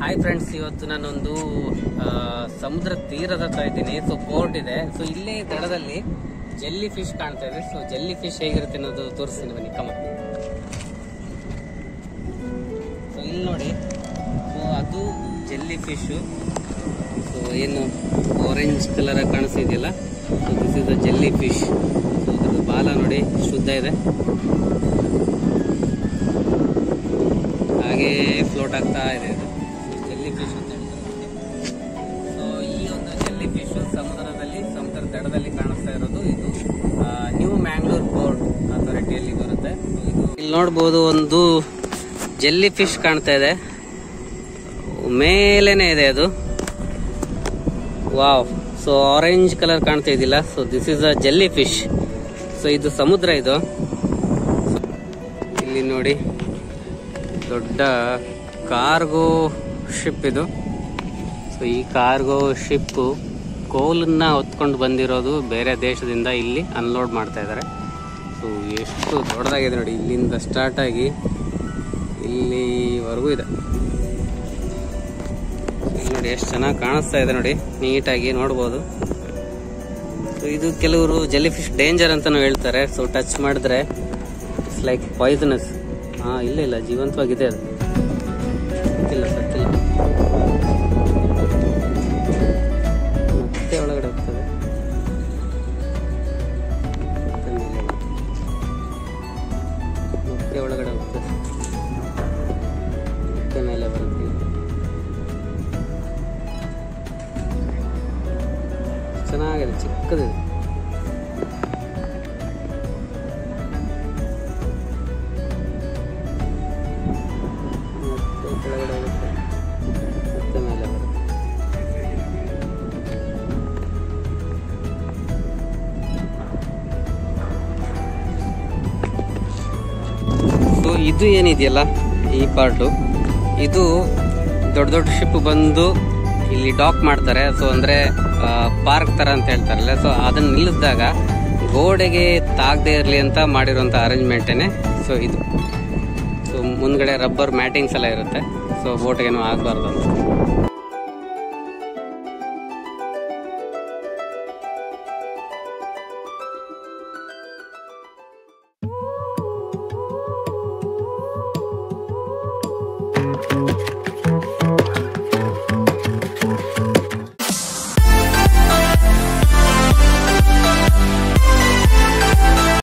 Hi friends, ಇವತ್ತು ನಾನೊಂದು ಸಮುದ್ರ ತೀರದ ಹತ್ರ ಇದ್ದೀನಿ. ಸೊ ಪೋರ್ಟ್ ಇದೆ. ಸೊ ಇಲ್ಲೇ ದಡದಲ್ಲಿ ಜೆಲ್ಲಿ ಫಿಶ್ ಕಾಣ್ತಾ ಇದೆ. ಸೊ ಜೆಲ್ಲಿ ಫಿಶ್ ಹೇಗಿರುತ್ತೆ ಅನ್ನೋದು ತೋರಿಸ್ತೀನಿ, ಬನ್ನಿ ಕಮ. ಸೊ ಇಲ್ಲಿ ನೋಡಿ, ಸೊ ಅದು ಜೆಲ್ಲಿ ಫಿಶು. ಸೊ ಏನು ಆರೆಂಜ್ ಕಲರ್ ಕಾಣಿಸ್ತಿದೆಯಲ್ಲ, so this is the jelly fish. So ಅದ್ರದ್ದು ಬಾಲ ನೋಡಿ ಶುದ್ಧ ಇದೆ, ಹಾಗೆ ಫ್ಲೋಟ್ ಆಗ್ತಾ ಇದೆ. ಜೆಲ್ಲಿ ಫಿಶ್ ಅಂತ ಹೇಳ್ತಾರೆ. ಸೊ ಈ ಒಂದು ಜೆಲ್ಲಿ ಫಿಶ್ ಸಮುದ್ರ ದಡದಲ್ಲಿ ಕಾಣಿಸ್ತಾ ಇರೋದು. ಇದು ನ್ಯೂ ಮ್ಯಾಂಗ್ಳೂರ್ ಪೋರ್ಟ್ ಅಥಾರಿಟಿಯಲ್ಲಿ ಬರುತ್ತೆ. ಇಲ್ಲಿ ನೋಡ್ಬೋದು, ಒಂದು ಜೆಲ್ಲಿ ಫಿಶ್ ಕಾಣ್ತಾ ಇದೆ, ಮೇಲೇನೆ ಇದೆ ಅದು. ವಾವ್, ಸೊ ಆರೆಂಜ್ ಕಲರ್ ಕಾಣ್ತಾ ಇದಿಲ್ಲ. So this is a jelly fish. So ಇದು ಸಮುದ್ರ. ಇದು ಇಲ್ಲಿ ನೋಡಿ, ದೊಡ್ಡ ಕಾರ್ಗೋ ಶಿಪ್ ಇದು. ಸೊ ಈ ಕಾರ್ಗೋ ಶಿಪ್ ಕೋಲನ್ನ ಹೊತ್ಕೊಂಡು ಬಂದಿರೋದು ಬೇರೆ ದೇಶದಿಂದ ಇಲ್ಲಿ ಅನ್ಲೋಡ್ ಮಾಡ್ತಾ ಇದ್ದಾರೆ. ಸೊ ಎಷ್ಟು ದೊಡ್ಡದಾಗಿದೆ ನೋಡಿ, ಇಲ್ಲಿಂದ ಸ್ಟಾರ್ಟ್ ಆಗಿ ಇಲ್ಲಿವರೆಗೂ ಇದೆ. ನೋಡಿ ಎಷ್ಟು ಚೆನ್ನಾಗಿ ಕಾಣಿಸ್ತಾ ಇದೆ ನೋಡಿ, ನೀಟಾಗಿ ನೋಡ್ಬೋದು. ಸೊ ಇದು ಕೆಲವರು ಜೆಲ್ಲಿ ಫಿಶ್ ಡೇಂಜರ್ ಅಂತಾನು ಹೇಳ್ತಾರೆ. ಸೊ ಟಚ್ ಮಾಡಿದ್ರೆ ಇಟ್ಸ್ ಲೈಕ್ ಪಾಯ್ಸನಸ್. ಇಲ್ಲ ಜೀವಂತವಾಗಿದೆ ಅದು, ಸತ್ತಿಲ್ಲ. ಮತ್ತೆ ಒಳಗಡೆ ಹೋಗ್ತದೆ, ಮತ್ತೆ ಒಳಗಡೆ ಹೋಗ್ತದೆ, ಮತ್ತೆ ಮೇಲೆ ಬರುತ್ತೆ. ಚೆನ್ನಾಗಿದೆ, ಚಿಕ್ಕದಿದೆ. ಕೆಳಗಡೆ ಹೋಗುತ್ತೆ, ಮತ್ತೆ ಮೇಲೆ ಬರುತ್ತೆ. ಸೊ ಇದು ಏನಿದೆಯಲ್ಲ, ಈ ಪಾರ್ಟು, ಇದು ದೊಡ್ಡ ದೊಡ್ಡ ಶಿಪ್ ಬಂದು ಇಲ್ಲಿ ಡಾಕ್ ಮಾಡ್ತಾರೆ. ಸೊ ಅಂದ್ರೆ ಪಾರ್ಕ್ ತರ ಅಂತ ಹೇಳ್ತಾರಲ್ಲ, ಸೊ ಅದನ್ನ ನಿಲ್ಲಿಸಿದಾಗ ಗೋಡೆಗೆ ತಾಗದೇ ಇರಲಿ ಅಂತ ಮಾಡಿರುವಂತ ಅರೇಂಜ್ಮೆಂಟೇನೆ. ಸೊ ಇದು ಸೊ ಮುಂದ್ಗಡೆ ರಬ್ಬರ್ ಮ್ಯಾಟಿಂಗ್ಸ್ ಎಲ್ಲ ಇರುತ್ತೆ. ಸೊ ಬೋಟ್ಗೇನು ಆಗಬಾರ್ದು ಅಂತ.